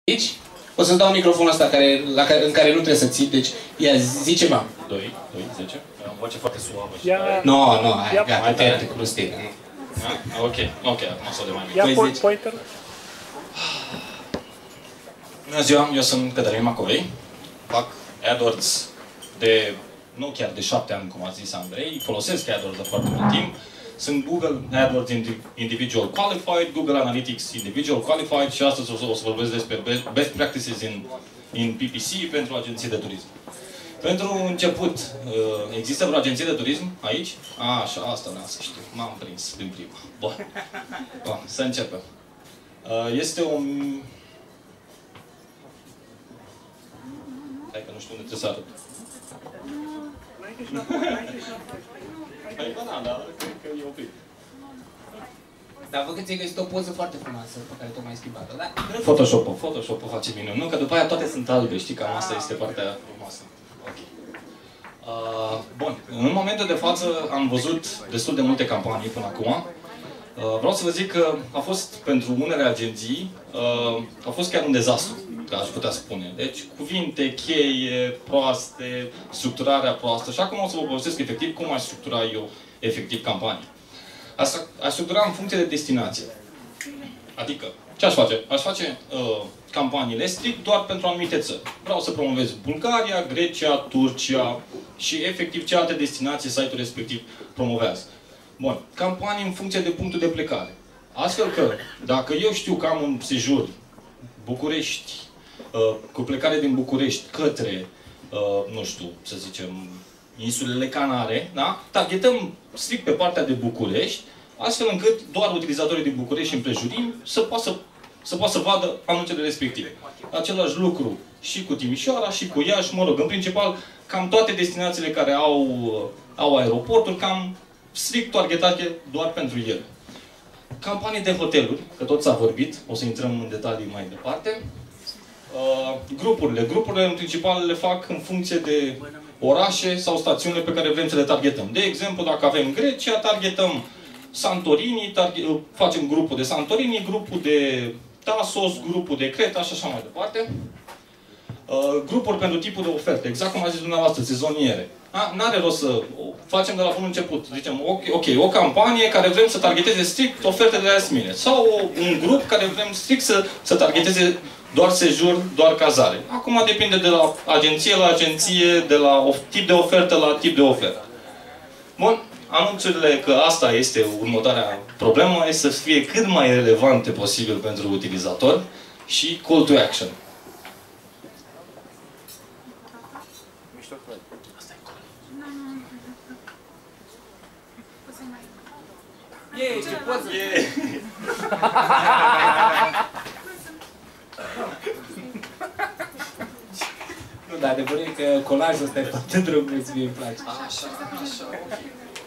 Aici? O să-ți dau microfonul ăsta în care nu trebuie să ții, deci ia zi ceva. 2, 10. Am voce foarte suavă. Nu, hai, gata, te-ai cu prostie. Ok, acum s-o de mai mic. Ia pointer. Bună ziua, eu sunt Cătălin Macovei. Fac AdWords de, nu chiar de 7 ani, cum a zis Andrei. Folosesc AdWords de foarte mult timp. Sunt Google AdWords Individual Qualified, Google Analytics Individual Qualified și astăzi o să vorbesc despre best practices in PPC pentru agenții de turism. Pentru început, există vreo agenție de turism aici? Așa, asta n-am să știu. M-am prins din prima. Bun, să începem. Este un... Hai că nu știu unde trebuie să arăt. Hai, dar cred că e oprit. Dar văd că ți-ai găsit o poză foarte frumoasă pe care tu m-ai schimbat-o, da? Photoshop-ul face minuni. Nu, că după aia toate sunt albe, știi, cam asta este partea frumoasă. Ok. Bun, în momentul de față am văzut destul de multe campanii până acum. Vreau să vă zic că a fost, pentru unele agenții, a fost chiar un dezastru, aș putea spune. Deci, cuvinte, cheie, proaste, structurarea proastă. Și acum o să vă povestesc efectiv cum aș structura eu efectiv campanii. Asta aș structura în funcție de destinație. Adică, ce aș face? Aș face campaniile strict doar pentru anumite țări. Vreau să promovez Bulgaria, Grecia, Turcia și efectiv ce alte destinații site-ul respectiv promovează. Bun. Campanii în funcție de punctul de plecare. Astfel că, dacă eu știu că am un sejur București, cu plecare din București către, nu știu, să zicem, insulele Canare, da? Targetăm strict pe partea de București, astfel încât doar utilizatorii din București și împrejurim să poată să vadă anunțele respective. Același lucru și cu Timișoara, și cu Iași, mă rog, în principal, cam toate destinațiile care au aeroporturi, cam strict targetate doar pentru ele. Campanii de hoteluri, că tot s-a vorbit, o să intrăm în detalii mai departe. Grupurile în principal le fac în funcție de orașe sau stațiunile pe care vrem să le targetăm. De exemplu, dacă avem Grecia, targetăm Santorini, facem grupul de Santorini, grupul de Tasos, grupul de Creta și așa mai departe. Grupuri pentru tipul de oferte, exact cum a zis dumneavoastră, sezoniere. N-are rost să o facem de la bun început. Zicem, ok, o campanie care vrem să targeteze strict ofertele de last minute. Sau un grup care vrem strict să targeteze doar sejur, doar cazare. Acum depinde de la agenție la agenție, de la tip de ofertă la tip de ofertă. Bun, anunțurile, că asta este următoarea problemă, este să fie cât mai relevante posibil pentru utilizator și call to action. Ce poză! Nu, dar adevărul e că colajul ăsta e foarte drăguț, mie îmi place. Așa, ok.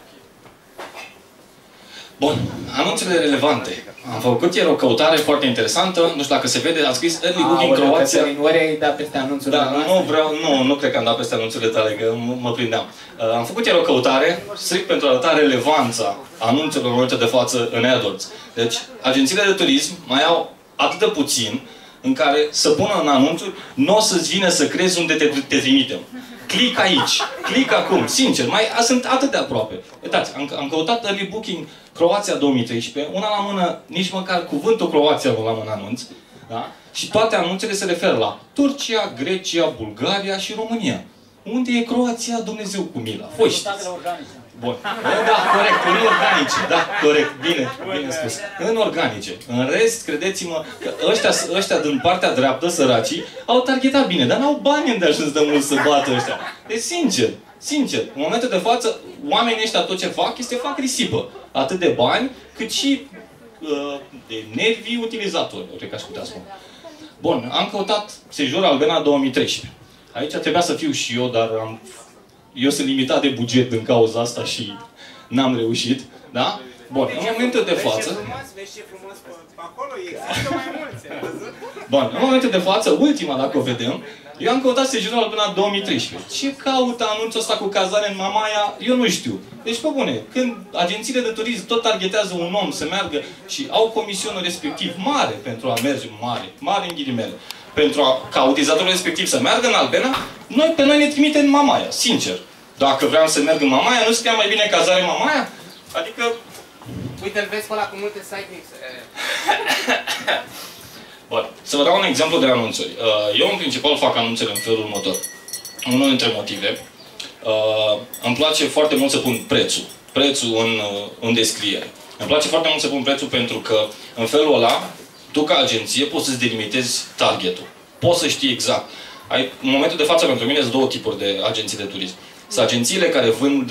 Bun, anunțurile relevante. Am făcut ieri o căutare foarte interesantă, nu știu dacă se vede, am scris Early Booking Croația. Ori ai dat peste anunțurile noastre? Nu cred că am dat peste anunțurile tale, că mă prindeam. Am făcut ieri o căutare, strict pentru a arăta relevanța anunțurilor în momentul de față în AdWords. Deci, agențiile de turism mai au atât de puțin în care să pună în anunțuri, nu o să-ți vină să crezi unde te trimitem. Click aici, click acum, sincer, sunt atât de aproape. Uitați, am căutat Early Booking Croația 2013, una la mână, nici măcar cuvântul Croația nu l-am în anunț, da? Și toate anunțele se referă la Turcia, Grecia, Bulgaria și România. Unde e Croația, Dumnezeu cu mila? Voi știți. Bun. Da, corect, în organice. Da, corect. Bine spus. În organice. În rest, credeți-mă, că ăștia din partea dreaptă, săracii, au targetat bine, dar n-au bani îndeajuns de mult să bată ăștia. Deci, sincer, în momentul de față, oamenii ăștia tot ce fac, fac risipă. Atât de bani, cât și de nervii utilizatorilor, cred că aș putea spune. Bun, am căutat sejur Albena 2013. Aici trebuia să fiu și eu, dar eu sunt limitat de buget din cauza asta și n-am reușit. Da? Bun, în momentul de față... Vezi ce frumos pe acolo, există mai mulți, ai văzut? Bun, în momentul de față, ultima, dacă o vedem, eu am căutat sejurul Albena 2013. Ce caută anunțul ăsta cu cazare în Mamaia? Eu nu știu. Deci, pe bune, când agențiile de turism tot targetează un om să meargă și au comisionul respectiv mare pentru a merge, mare în ghilimele, ca utilizatorul respectiv să meargă în Albena, pe noi ne trimite în Mamaia, sincer. Dacă vreau să merg în Mamaia, nu scria mai bine Cazare Mamaia? Adică... Uite-l vezi pe ăla cu multe site-mix. Bun, să vă dau un exemplu de anunțuri. Eu în principal fac anunțuri în felul următor. Unul dintre motive, îmi place foarte mult să pun prețul în descriere. Îmi place foarte mult să pun prețul pentru că în felul ăla, tu ca agenție poți să-ți delimitezi targetul. Poți să știi exact. În momentul de față, pentru mine, sunt două tipuri de agenții de turism. Sunt agențiile care vând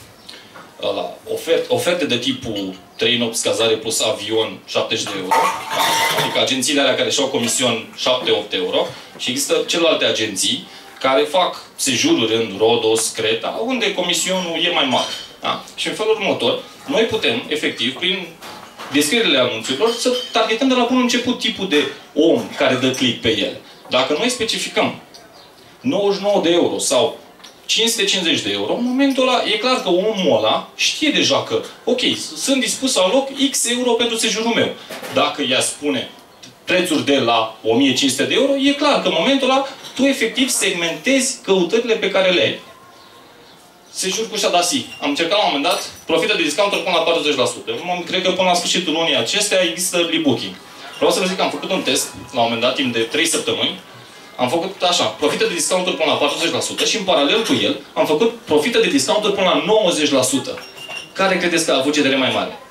oferte de tipul 3 nopți cazare plus avion 70 de euro. Adică agențiile alea care și-au comision 7-8 euro. Și există celelalte agenții care fac sejururi în Rodos, Creta, unde comisionul e mai mare. Da? Și în felul următor, noi putem, efectiv, prin descrierile anunțurilor, să targetăm de la bun început tipul de om care dă click pe ele. Dacă noi specificăm 99 de euro sau 550 de euro, în momentul ăla, e clar că omul ăla știe deja că, ok, sunt dispus să aloc X euro pentru sejurul meu. Dacă ea spune prețuri de la 1500 de euro, e clar că în momentul ăla tu efectiv segmentezi căutările pe care le ai. Sejur cu Shadasi. Am încercat la un moment dat, profită de discounturi până la 40%. Cred că până la sfârșitul lunii acestea există early booking. Vreau să vă zic că am făcut un test, la un moment dat, timp de 3 săptămâni. Am făcut așa, profită de discounturi până la 40% și în paralel cu el am făcut profită de discounturi până la 90%. Care credeți că a avut CTR mai mare?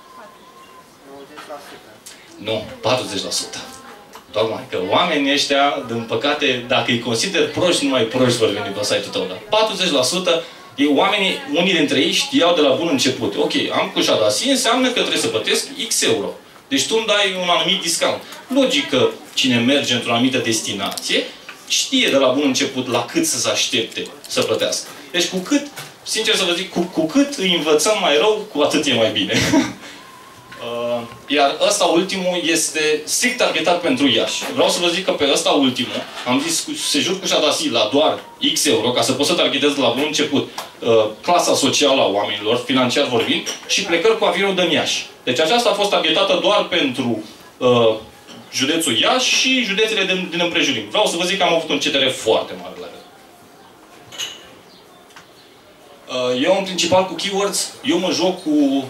90%. Nu, 40%. Tocmai că oamenii ăștia, din păcate, dacă îi consider proști, numai proști vor veni pe site-ul tău. Dar 40% oamenii, unii dintre ei știau de la bun început. Ok, am cu Shadasi, înseamnă că trebuie să plătesc X euro. Deci tu îmi dai un anumit discount. Logic că cine merge într-o anumită destinație știe de la bun început la cât să se aștepte să plătească. Deci cu cât, sincer să vă zic, cu cât îi învățăm mai rău, cu atât e mai bine. Iar ăsta ultimul este strict targetat pentru Iași. Vreau să vă zic că pe ăsta ultimul am zis sejur cu Shadasi la doar X euro, ca să pot să targetez de la bun început clasa socială a oamenilor, financiar vorbind, și plecări cu avionul din Iași. Deci aceasta a fost targetată doar pentru județul Iași și județele din împrejurim. Vreau să vă zic că am avut un CTR foarte mare la el. Eu, în principal, cu keywords, eu mă joc cu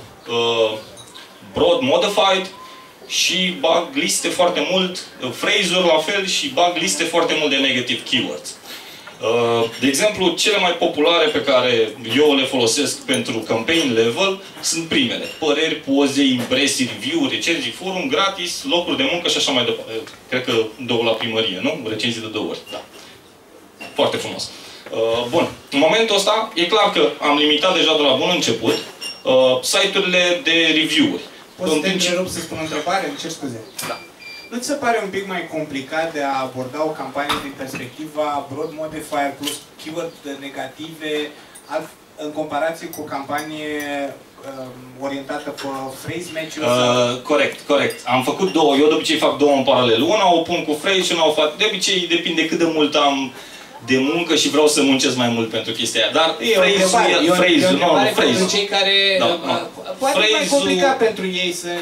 broad modified și bag liste foarte mult, phrase-uri la fel și bag liste foarte mult de negative keywords. De exemplu, cele mai populare pe care eu le folosesc pentru campaign level sunt primele. Păreri, poze, impresii, review-uri, recenzii, forum, gratis, locuri de muncă și așa mai departe. Cred că 2 la primărie, nu? Recenzii de 2 ori. Da. Foarte frumos. Bun. În momentul ăsta, e clar că am limitat deja de la bun început site-urile de review-uri. Poți să te întrerup să spun o întrebare? Îmi cer scuze. Da. Nu ți se pare un pic mai complicat de a aborda o campanie din perspectiva broad modifier plus keyword negative în comparație cu o campanie orientată pe phrase match-uri? Corect. Am făcut două. Eu de obicei fac două în paralel. Una o pun cu phrase și una o fac. De obicei depinde cât de mult am de muncă și vreau să muncesc mai mult pentru chestia aia. Dar phrase-ul, nu, pentru cei care poate mai complicat pentru ei să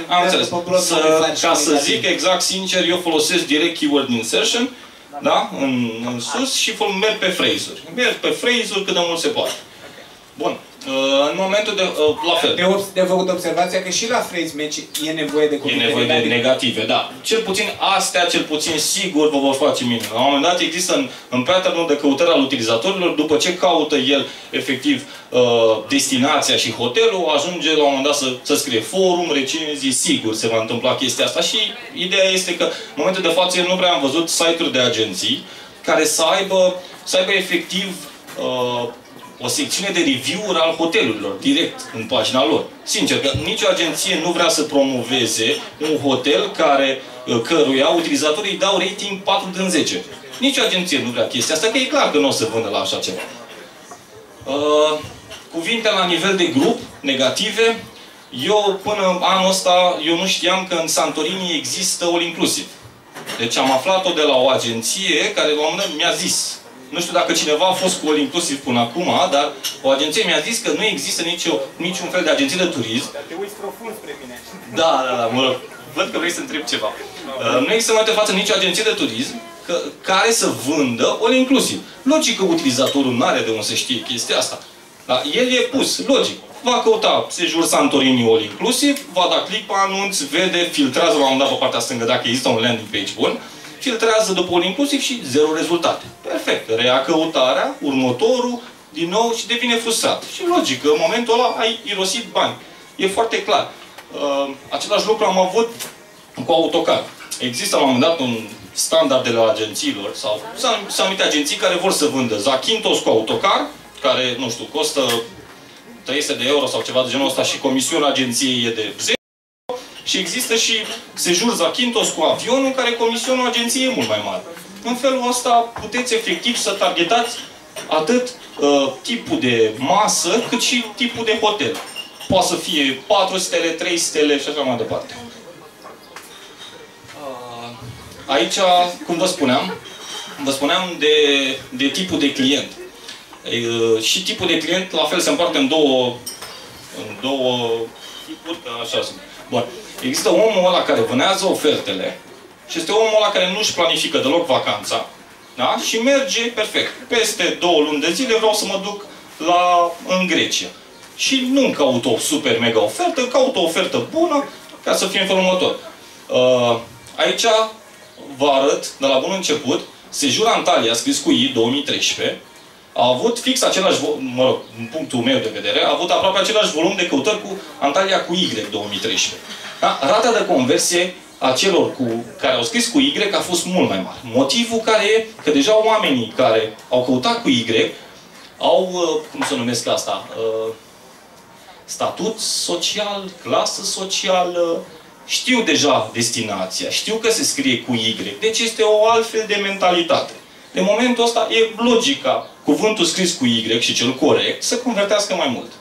ca să zic exact sincer, eu folosesc direct keyword insertion, da? În sus și merg pe phrase-uri. Merg pe phrase-uri cât de mult se poate. Bun. În momentul de... la fel. De făcut observația că și la phrase match e nevoie de cuvinte negative. E nevoie de negative, da. Cel puțin astea, sigur vă vor face minune. La un moment dat există în pattern-ul de căutare al utilizatorilor, după ce caută el, efectiv, destinația și hotelul, ajunge la un moment dat să scrie forum, recenzii, sigur se va întâmpla chestia asta. Și ideea este că, în momentul de față, eu nu prea am văzut site-uri de agenții care să aibă efectiv o secțiune de review-uri al hotelurilor, direct, în pagina lor. Sincer, că nicio agenție nu vrea să promoveze un hotel căruia utilizatorii îi dau rating 4 din 10. Nicio agenție nu vrea chestia asta, că e clar că nu o să vândă la așa ceva. Cuvinte la nivel de grup, negative. Eu, până anul ăsta, eu nu știam că în Santorini există all inclusive. Deci am aflat-o de la o agenție care, la un moment dat, mi-a zis. Nu știu dacă cineva a fost cu all inclusiv până acum, dar o agenție mi-a zis că nu există niciun fel de agenție de turism. Dar te uiți profund spre mine. Da, mă rog. Văd că vrei să întreb ceva. Nu există în momentul de față nicio agenție de turism care să vândă all inclusiv. Logic că utilizatorul nu are de unde să știe chestia asta. Dar el e pus, logic. Va căuta sejur Santorini all inclusiv, va da click pe anunț, vede, filtrează la un moment dat pe partea stângă dacă există un landing page bun, filtrează după all inclusiv și 0 rezultate. Perfect. Rea căutarea, următorul, din nou și devine frustrat. Și logic, în momentul ăla ai irosit bani. E foarte clar. Același lucru am avut cu AutoCAD. Există la un moment dat un standard de la agențiilor sau sunt anumite agenții care vor să vândă Zakynthos cu AutoCAD, care, nu știu, costă 300 de euro sau ceva de genul ăsta și comisiunea agenției e de 10 euro. Și există și sejur Zakynthos cu avionul, care comisiunea agenției e mult mai mare. În felul ăsta puteți efectiv să targetați atât tipul de masă, cât și tipul de hotel. Poate să fie 4 stele, 3 stele și așa mai departe. Aici, cum vă spuneam de tipul de client. Și tipul de client, la fel, se împarte în două tipuri, așa sunt. Bun. Există omul ăla care vânează ofertele și este omul ăla care nu-și planifică deloc vacanța. Da? Și merge perfect. Peste 2 luni de zile vreau să mă duc în Grecia. Și nu caut o super mega ofertă, caut o ofertă bună ca să fie în felul următor. Aici vă arăt, de la bun început, sejur Antalya, scris cu I, 2013, a avut fix același, mă rog, din punctul meu de vedere, a avut aproape același volum de căutări cu Antalya cu Y, 2013. Da? Rata de conversie a celor care au scris cu Y a fost mult mai mare. Motivul care e că deja oamenii care au căutat cu Y au, cum să numesc asta, statut social, clasă socială, știu deja destinația, știu că se scrie cu Y, deci este o altfel de mentalitate. De momentul ăsta e logica cuvântul scris cu Y și cel corect să convertească mai mult.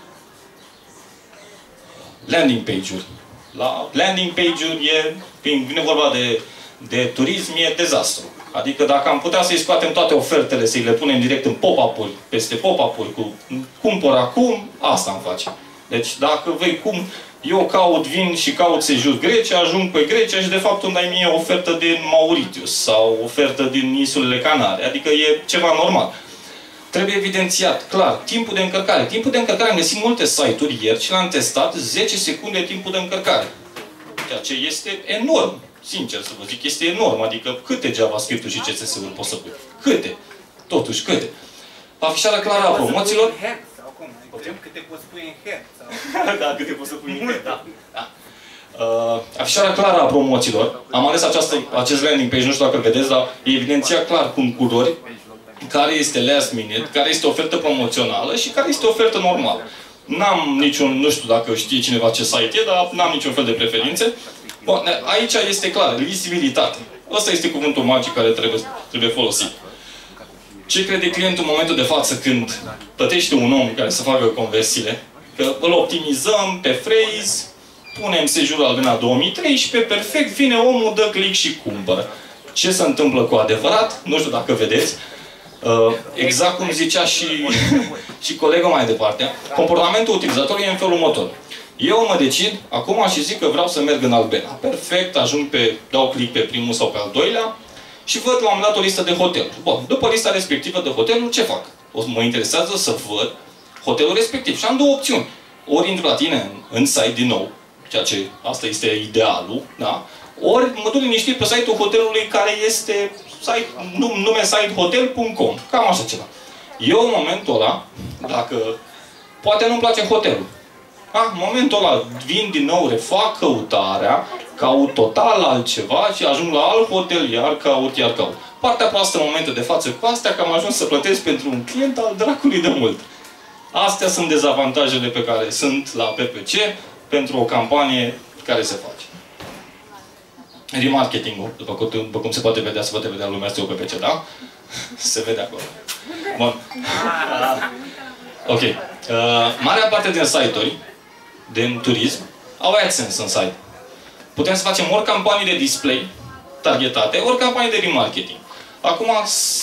Landing page-uri. La landing page-uri vine vorba de turism, e dezastru. Adică dacă am putea să-i scoatem toate ofertele, să-i le punem direct în pop-up-uri, peste pop-up-uri cu cumpăr acum, asta îmi face. Deci dacă eu vin și caut sejur Grecia, ajung pe Grecia și de fapt îmi dai mie o ofertă din Mauritius sau o ofertă din insulele Canare. Adică e ceva normal. Trebuie evidențiat, clar, timpul de încărcare. Timpul de încărcare am găsit multe site-uri ieri și l-am testat 10 secunde timpul de încărcare. Ceea ce este enorm. Sincer să vă zic, este enorm. Adică câte JavaScript-uri și CSS-uri poți să pui? Câte? Totuși, câte? Afișarea clară a promoțiilor. Câte poți pui în head? Da, câte poți să pui în head, da. Afișarea clară a promoțiilor. Am ales acest landing page, nu știu dacă vedeți, dar e evidențiat clar cu culori care este last minute, care este ofertă promoțională și care este ofertă normală. N-am niciun, nu știu dacă știe cineva ce site e, dar n-am niciun fel de preferințe. Bun, aici este clar, lizibilitate. Ăsta este cuvântul magic care trebuie folosit. Ce crede clientul în momentul de față când plătește un om care să facă conversiile? Că îl optimizăm pe phrase, punem sejurul Albena 2013, perfect, vine omul, dă click și cumpără. Ce se întâmplă cu adevărat? Nu știu dacă vedeți. Exact cum zicea și colegul mai departe, comportamentul utilizatorului e în felul următor. Eu mă decid acum și zic că vreau să merg în Albena. Perfect, dau click pe primul sau pe al doilea și văd la un moment dat o listă de hoteluri. Bun, după lista respectivă de hoteluri, ce fac? Mă interesează să văd hotelul respectiv. Și am două opțiuni. Ori intru la tine în site din nou, ceea ce asta este idealul, da? Ori mă duc liniștit pe site-ul hotelului care este nume sitehotel.com. Cam așa ceva. Eu în momentul ăla, dacă poate nu-mi place hotelul, în momentul ăla vin din nou, refac căutarea, caut total altceva și ajung la alt hotel, iar caut. Partea proastă în momentul de față cu astea, că am ajuns să plătesc pentru un client al dracului de mult. Astea sunt dezavantajele pe care sunt la PPC pentru o campanie care se face. Remarketing-ul, după cum se poate vedea, se poate vedea lumea asta pe PPC, da? Se vede acolo. Bun. Ok. Marea parte din site-uri, din turism, au AdSense în site. Putem să facem ori campanii de display targetate, ori campanii de remarketing. Acum,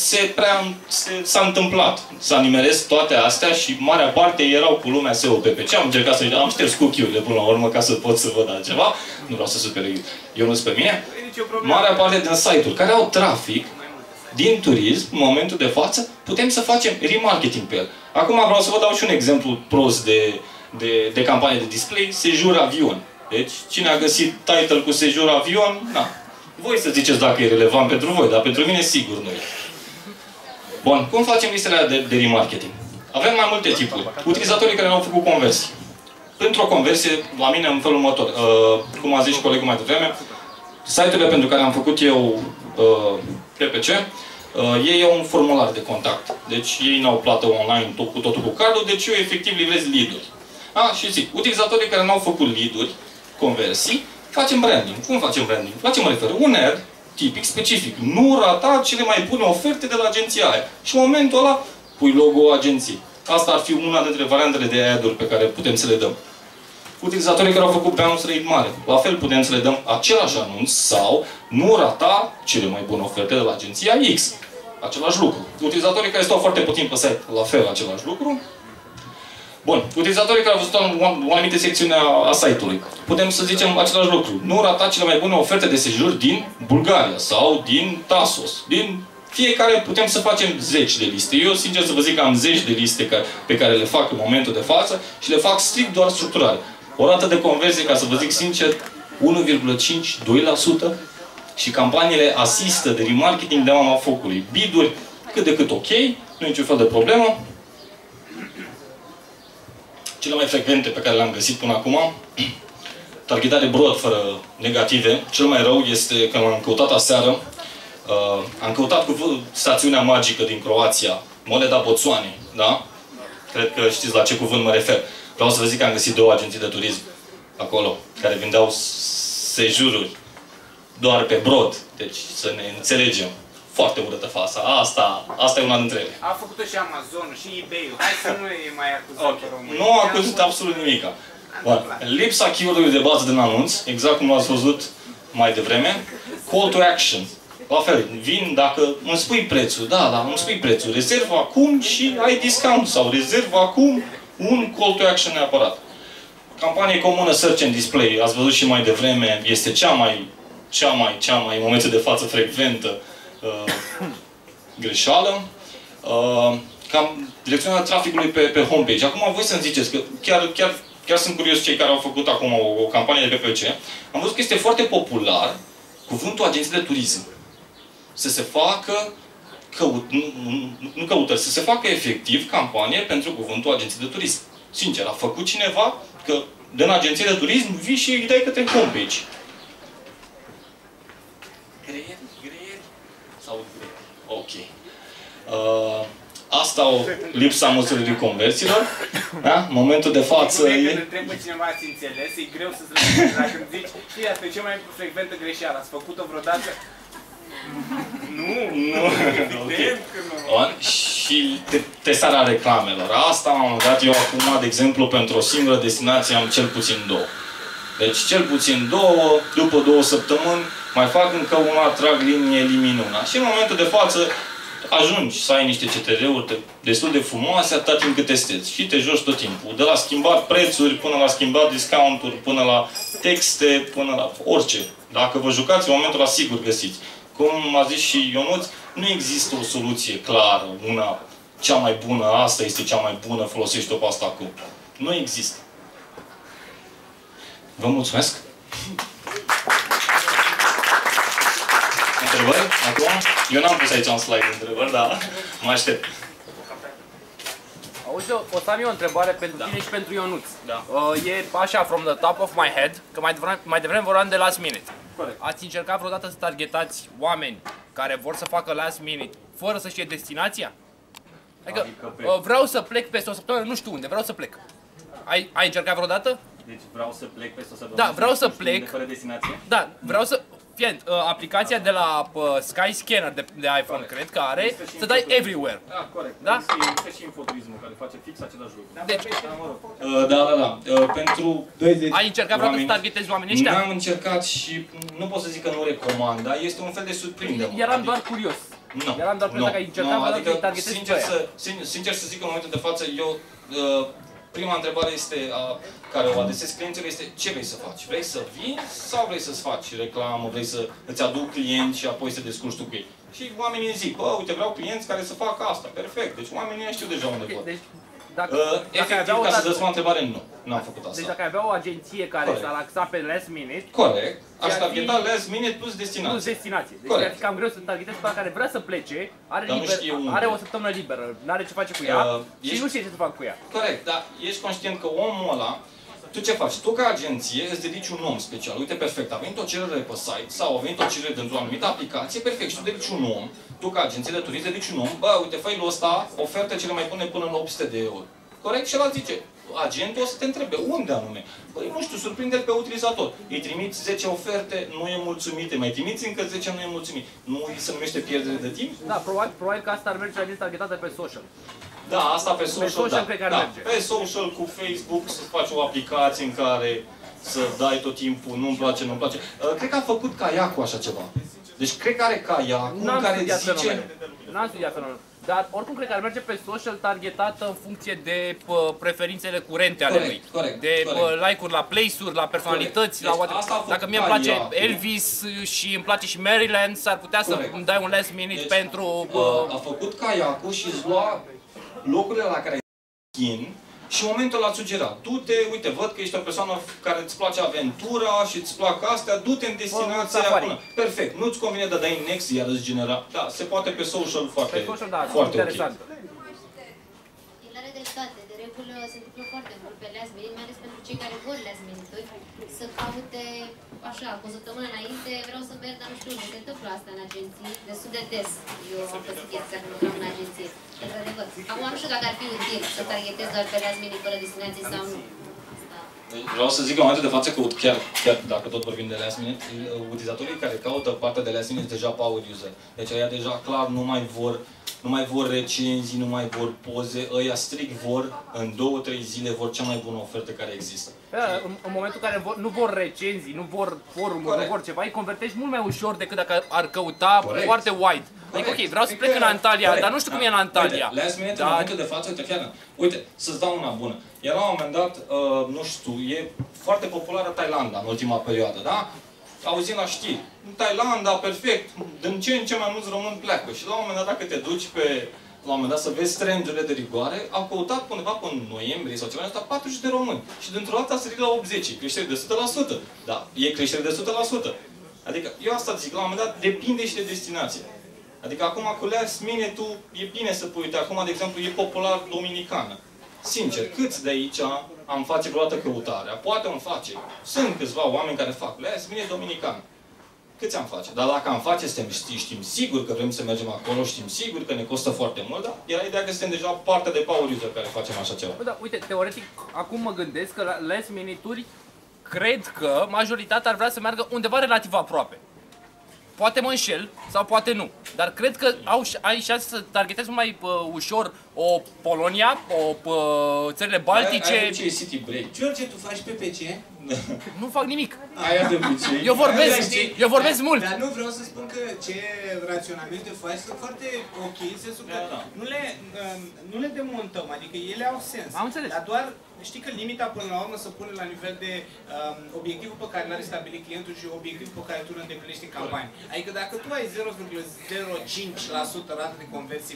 s-a întâmplat. S-a nimeresc toate astea și marea parte erau cu lumea SEO PPC. Am încercat să am șters cookie-urile până la urmă ca să pot să văd altceva. Nu vreau să supere eu nu pe mine. Marea parte din site-uri care au trafic din turism, în momentul de față, putem să facem remarketing pe el. Acum vreau să vă dau și un exemplu prost de campanie de display, sejur avion. Deci, cine a găsit title cu sejur avion, na. Voi să ziceți dacă e relevant pentru voi, dar pentru mine sigur nu e. Bun, cum facem listele de remarketing? Avem mai multe tipuri. Utilizatorii care au făcut conversii. Pentru o conversie, la mine în felul următor, cum a zis și colegul mai devreme, site-urile pentru care am făcut eu PPC, ei au un formular de contact. Deci ei n-au plată online cu totul cu cardul, deci eu efectiv livrez lead-uri. Și zic, utilizatorii care n-au făcut lead-uri, conversii, facem branding. Cum facem branding? Facem un ad tipic, specific. Nu rata cele mai bune oferte de la agenția aia. Și în momentul ăla pui logo agenției. Asta ar fi una dintre variantele de ad-uri pe care putem să le dăm. Utilizatorii care au făcut bounce rate mare. La fel putem să le dăm același anunț sau nu rata cele mai bune oferte de la agenția X. Același lucru. Utilizatorii care stau foarte puțin pe site, la fel același lucru. Bun. Utilizatorii care au văzut o anumită secțiune a site-ului. Putem să zicem același lucru. Nu rata cele mai bune oferte de sejur din Bulgaria sau din Tasos. Din fiecare putem să facem 10 de liste. Eu, sincer să vă zic că am 10 de liste pe care le fac în momentul de față și le fac strict doar structurare. O rată de conversie, ca să vă zic sincer, 1,5-2% și campaniile asistă de remarketing de mama focului. Biduri cât de cât ok, nu e niciun fel de problemă. Cele mai frecvente pe care le-am găsit până acum, targetare broad, fără negative. Cel mai rău este că m-am căutat aseară, am căutat cu stațiunea magică din Croația, Moleda Botswanei, da? Cred că știți la ce cuvânt mă refer. Vreau să vă zic că am găsit 2 agenții de turism acolo, care vindeau sejururi doar pe broad. Deci, să ne înțelegem. Foarte urâtă fața. Asta e una dintre ele. A făcut-o și Amazon și eBay-ul. Hai să nu e mai acuzat pe român. Nu a acuzat absolut nimica. Bun. Lipsa keyword-ului de bază din anunț, exact cum l-ați văzut mai devreme. Call to action. La fel, vin dacă îmi spui prețul. Da, îmi spui prețul. Rezervă acum și ai discount. Sau rezervă acum un call to action neapărat. Campanie comună Search and Display. Ați văzut și mai devreme. Este cea mai în momentul de față frecventă greșeală. Cam direcționarea traficului pe homepage. Acum voi să-mi ziceți că chiar sunt curios cei care au făcut acum o campanie de PPC. Am văzut că este foarte popular cuvântul agenții de turism. Să se facă nu căutări, să se facă efectiv campanie pentru cuvântul agenții de turism. Sincer, a făcut cineva că din agenție de turism vii și îi dai către homepage. Greieri? Sau ok. Asta o lipsa măsurării conversiilor. Da? În momentul de față Când întreb pe cineva ați înțeles, e greu să-ți răspunzi. Dacă îmi zici, știi, asta e cea mai frecventă greșeală. Ați făcut-o vreodată? Nu, evident că nu. Și testarea reclamelor. Asta am dat eu acum, de exemplu, pentru o singură destinație am cel puțin 2. Deci cel puțin 2, după 2 săptămâni, mai fac încă una, trag linie, elimin una. Și în momentul de față ajungi să ai niște CTR-uri destul de frumoase atât timp cât testezi. Și te joci tot timpul. De la schimbat prețuri, până la schimbat discounturi, până la texte, până la orice. Dacă vă jucați, în momentul ăla sigur găsiți. Cum a zis și Ionuț, nu există o soluție clară, una cea mai bună, asta este cea mai bună, folosește-o pe asta acum. Nu există. Vă mulțumesc! Întrebări? Acum? Eu n-am pus aici un slide de întrebări, dar mă aștept. Auzi, o să am eu o întrebare pentru tine și pentru Ionuț. Da. E așa, from the top of my head, că mai devreme vorbeam de last minute. Corect. Ați încercat vreodată să targetați oameni care vor să facă last minute fără să știe destinația? Adică vreau să plec peste o săptămână, nu știu unde, vreau să plec. Ai încercat vreodată? Deci vreau să plec peste o săptămână. Da, vreau să plec. Fără destinație? Da, vreau să... Fiind, aplicația de la Skyscanner de iPhone, corect, cred că are, să dai everywhere. Da, corect. Da? Este și Infoturismul care face fix același lucru. Deci, Da. Pentru 20 ai încercat vreodată să targetezi oamenii ăștia? N-am încercat și nu pot să zic că nu recomand, dar este un fel de surprindere. Eram doar curios. Nu. Eram doar curios dacă ai încercat vreodată adică, să-i targetezi pe aia. sincer să zic că în momentul de față, eu, prima întrebare este, care o adresez clienților este ce vrei să faci? Vrei să vinzi sau vrei să-ți faci reclamă, vrei să îți aduc clienți și apoi să descurci tu cu ei? Și oamenii îmi zic, bă, uite, vreau clienți care să facă asta. Perfect. Deci oamenii știu deja unde pot. Deci, efectiv, ca să răspund la întrebare, nu. N-am făcut asta. Deci dacă ai avea o agenție care s-ar axa pe last minute... Corect. Aș targeta last minute plus destinație. Plus destinație. Deci ar fi cam greu să targetezi pe care vrea să plece, are o săptămână liberă, n-are ce face cu ea și nu știe ce să facă cu ea. Corect, dar ești conștient că omul ăla, tu ce faci? Tu ca agenție îți dedici un om special. Uite, perfect, a venit o cerere pe site sau a venit o cerere dintr-o anumită aplicație, perfect, și tu dedici un om, tu ca agenție de turism dedici un om, bă, uite, fă-i ăsta, oferte cele mai bune până în 800 de euro. Corect? Și ăla zice, agentul o să te întrebe, unde anume? Păi nu știu, surprinde-l pe utilizator. Îi trimiți 10 oferte, nu e mulțumit, mai trimiți încă 10, nu e mulțumit. Nu îi se numește pierdere de timp? Da, probabil că asta ar merge la lista targetată pe social. Da, asta pe social, da. Cred că ar merge. Pe social, cu Facebook, să faci o aplicație în care să dai tot timpul, nu-mi place, nu-mi place. Cred că a făcut Kayak-ul așa ceva. Deci cred că are Kayak-ul în care zice... N-am studiat fenomenul. Dar oricum cred că ar merge pe social targetată în funcție de preferințele curente ale lui. De like-uri la place-uri, la personalități, la dacă mie îmi place Elvis și îmi place și Maryland, s-ar putea să îmi dai un last minute pentru... A făcut Kayak-ul și îți lua locurile la care ai și în momentul ăla îți sugera, du-te, uite, văd că ești o persoană care îți place aventura și îți plac astea, du-te în destinația bună. Perfect, nu-ți convine de dai next, iar îți genera. Da, se poate pe social foarte, foarte interesant. El are dreptate, de regulă se întâmplă foarte mult pe last minute, mai ales pentru cei care vor last minute-uri, să caute, așa, cu o săptămână înainte, vreau să merg, dar nu știu, se întâmplă asta în agenții, destul de des. Eu am păsit chestia când lucram în agenție. Într-adevăr. Acum nu știu dacă ar fi util să targetezi doar pe last minute fără destinație sau nu. Vreau să zic în momentul de față că chiar dacă tot vorbim de last minute, utilizatorii care caută partea de last minute sunt deja power user. Deci ăia deja clar nu mai vor recenzii, nu mai vor poze, ăia strict vor, în 2-3 zile vor cea mai bună ofertă care există. În momentul în care nu vor recenzii, nu vor forumuri, nu vor ceva, îi convertești mult mai ușor decât dacă ar căuta foarte wide. Adică, ok, vreau să plec în Antalya, dar nu știu cum e în Antalya. Last minute, în momentul de față, uite, chiar, uite, să-ți dau una bună. Era la un moment dat, nu știu, e foarte populară Thailanda în ultima perioadă, da? Auzim la știri. În Thailanda, perfect, din ce în ce mai mulți români pleacă. Și la un moment dat, dacă te duci la un moment dat să vezi trendurile de rigoare, au căutat undeva până în noiembrie sau ceva, asta 40 de români. Și dintr-o dată a sărit la 80, creștere de 100%. Da, e creștere de 100%. Adică, eu asta zic, la un moment dat, depinde și de destinație. Adică acum cu last minute-ul e bine să pui, uite, acum, de exemplu, e popular Dominicană. Sincer, câți de aici am face vreodată căutarea? Poate îmi face. Sunt câțiva oameni care fac last minute Dominicană. Câți am face? Dar dacă am face, știm sigur că vrem să mergem acolo, știm sigur că ne costă foarte mult, dar era ideea că suntem deja parte de power user care facem așa ceva. Da, uite, teoretic, acum mă gândesc că la last minute-uri, cred că majoritatea ar vrea să meargă undeva relativ aproape. Poate mă înșel, sau poate nu. Dar cred că ai șanse să targetezi mai ușor o Polonia, țările Baltice. Aia ce e City Break. George, tu faci PPC? Nu fac nimic. Aia de obicei. Eu vorbesc mult. Dar nu vreau să spun că ce raționamente faci sunt foarte ok, în sensul că nu le demontăm, adică ele au sens. Am înțeles. Dar doar știi că limita până la urmă se pune la nivel de obiectivul pe care l-are stabilit clientul și obiectivul pe care tu îl îndeplinești în campanie. Adică dacă tu ai 0,05% rată de conversii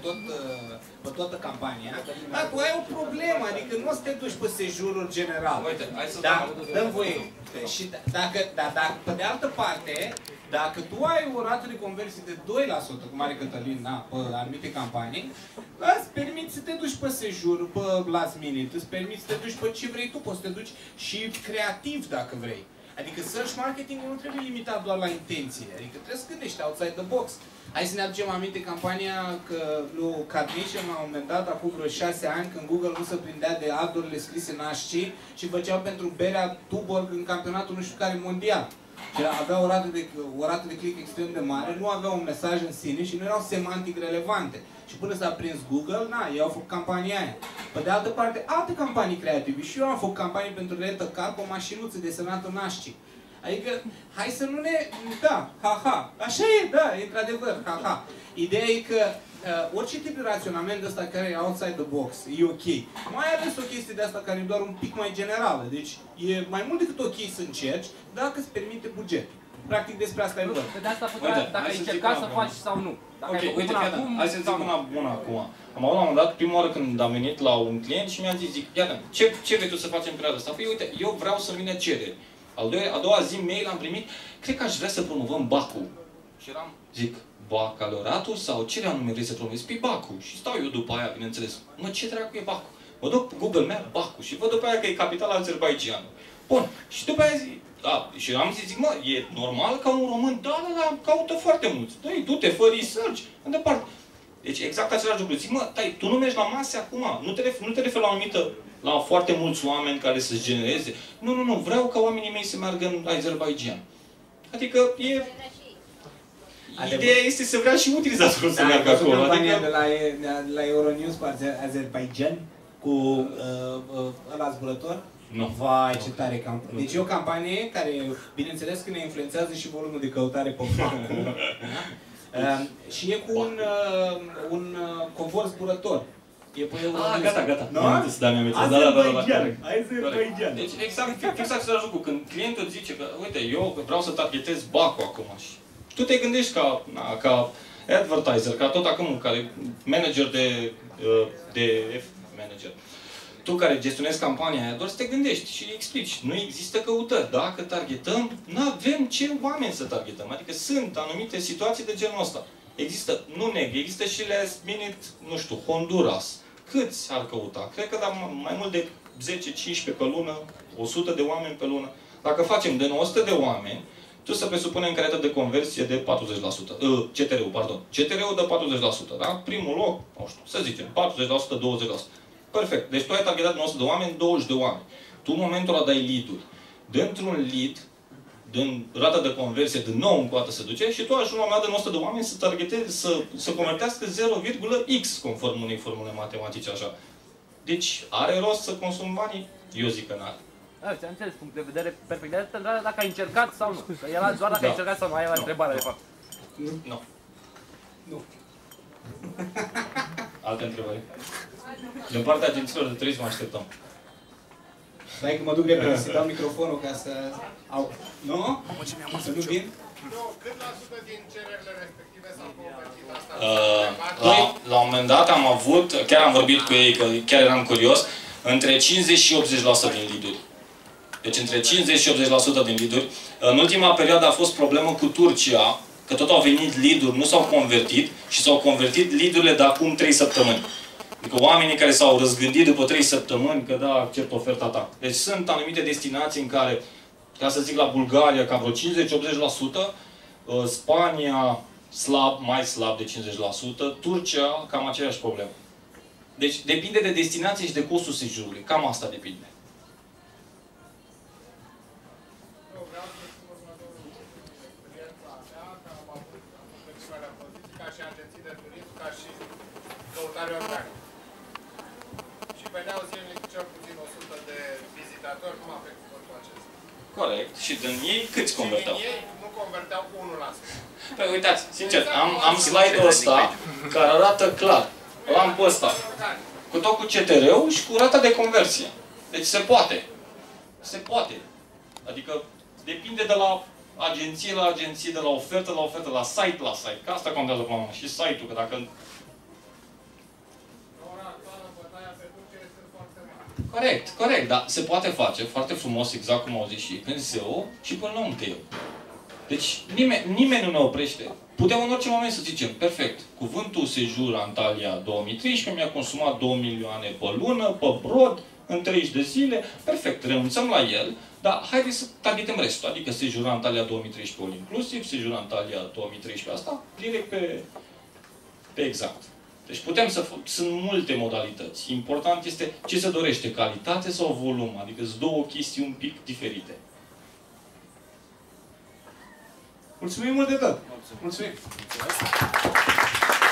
pe toată campania, tu ai o problemă, adică nu o să te duci pe sejurul general. Uite, hai să dăm voie. Și dacă, pe de altă parte, dacă tu ai o rată de conversie de 2%, cum are Cătălin, pe anumite campanii, îți permiți să te duci pe sejur, pe last minute, îți permiți să te duci pe ce vrei tu, poți să te duci și creativ dacă vrei. Adică search marketing nu trebuie limitat doar la intenție, adică trebuie să gândești outside the box. Hai să ne aducem aminte campania lui Carnation la un moment dat, acum vreo 6 ani, când Google nu se prindea de ad-urile scrise nașci și făceau pentru berea Tuborg în campionatul nu știu care mondial. Și avea o rată de click extrem de mare, nu aveau un mesaj în sine și nu erau semantic relevante. Și până s-a prins Google, ei au făcut campania aia. Pe de altă parte, alte campanii creative. Și eu am făcut campanii pentru Rent-A-Car cu o mașinuță desenată nașci. Adică, hai să nu ne... Da, ha-ha. Așa e, da, e într-adevăr, ha-ha. Ideea e că orice tip de raționament ăsta care e outside the box, e ok. Mai ales o chestie de asta care e doar un pic mai generală. Deci e mai mult decât ok să încerci dacă îți permite bugetul. Practic despre asta e vorba. De asta putea, dacă ai încercat să faci sau nu. Dacă Ok, ai făcut uite, până iată, acum, hai să zic sau nu. una bună acum. Am avut la un moment dat, prima oară când am venit la un client și mi-a zis, zic, iată, ce vrei tu să facem în perioada asta? Păi uite, eu vreau să vină cereri. A doua zi mail am primit, cred că aș vrea să promovăm Bacu. Și eram, zic, bacalaureatul sau ce anume vrei să promovezi? Păi Bacu. Și stau eu după aia, bineînțeles, mă, ce dracu e Bacu? Mă duc Google Map, Baku, și văd după aia că e capitala Azerbaidjanului. Bun, și după aia zic, da, și am zis, zic, mă, e normal ca un român, da, caută foarte mulți. Dă-i, du-te, fă research, în departe. Deci exact același lucru. Zic, mă, tai, tu nu mergi la mase acum, nu te referi la o anumită, la foarte mulți oameni care să-și genereze. Nu, vreau ca oamenii mei să meargă în Azerbaidjan. Adică e... Ideea este să vrea și utilizatorul să meargă acolo. Am campania de la Euronews cu Azerbaidjan, cu ăla zburător. Nu. Vai, ce tare campanie. Deci e o campanie care, bineînțeles că ne influențează și volumul de căutare pe Baku. Și e cu un convor zburător. E pe Euronews. Gata. Nu? Azerbaidjan. Deci exact același lucru. Când clientul zice că, uite, eu vreau să targetez Baku acum și tu te gândești ca advertiser, ca tot acum, care manager de manager. Tu care gestionezi campania aia, doar să te gândești și explici. Nu există căutări. Dacă targetăm, nu avem ce oameni să targetăm. Adică sunt anumite situații de genul ăsta. Există, nu neg, există și last minute, nu știu, Honduras. Câți ar căuta? Cred că mai mult de 10-15 pe lună, 100 de oameni pe lună. Dacă facem de 100 de oameni, tu să presupunem că rata de conversie de 40%. CTR-ul, pardon. CTR-ul de 40%, da? Primul loc, nu știu, să zicem, 40%, 20%. Perfect. Deci tu ai targetat 100 de oameni, 20 de oameni. Tu în momentul ăla dai lead-uri. Dintr-un lead, din rata de conversie de nou încă o dată se duce și tu ajungi la un moment dat de 100 de oameni să targetezi, să convertească 0,x conform unei formule matematice așa. Deci are rost să consumi banii? Eu zic că n-are. Ți-am înțeles punct de vedere perfect. De asta dacă ai încercat sau nu. Că era doar dacă ai încercat sau nu, aia era întrebarea de fapt. Nu. Nu. Alte întrebări? Din partea agențiilor de turism așteptăm. Stai că mă duc repede să dau microfonul ca să... Au... Nu? Să nu vin? Nu, cât la sută din cererile respective s-au convertit asta? La un moment dat am avut, chiar am vorbit cu ei, că chiar eram curios, între 50 și 80% din lead-uri. Deci între 50 și 80% din lead-uri. În ultima perioadă a fost problemă cu Turcia, că tot au venit lead-uri, nu s-au convertit și s-au convertit lead-urile de acum 3 săptămâni. Adică oamenii care s-au răzgândit după 3 săptămâni că da, accept oferta ta. Deci sunt anumite destinații în care, ca să zic la Bulgaria, cam vreo 50-80%, Spania mai slab de 50%, Turcia cam aceeași problemă. Deci depinde de destinație și de costul sejurului. Cam asta depinde. Eu vreau să spun următorul lucru. Experiența mea, că am avut perspectivele poziții ca și agenții de turism, ca și căutare organică. Și veneau zilnic cel puțin 100 de vizitatori, cum a făcut totul acesta. Corect. Și din ei câți converteau? Și din ei nu converteau cu 1%. Păi uitați, sincer, am slide-ul ăsta care arată clar. L-am pe ăsta. Cu tot cu CTR-ul și cu rata de conversie. Deci se poate. Se poate. Adică depinde de la agenție la agenție, de la ofertă la ofertă, la site la site. Că asta contează pe mână. Și site-ul, că dacă... Corect, dar se poate face foarte frumos, exact cum au zis și prin SEO și până la un TEO. Deci nimeni nu ne oprește. Putem în orice moment să zicem, perfect, cuvântul sejur Antalya 2013 mi-a consumat 2 milioane pe lună, pe brod, în 30 de zile, perfect, renunțăm la el, dar haideți să targetăm restul, adică sejur Antalya 2013 all inclusiv, sejur Antalya 2013 asta, direct pe exact. Deci putem să... Sunt multe modalități. Important este ce se dorește, calitate sau volum. Adică sunt două chestii un pic diferite. Mulțumim mult de tot! Mulțumim!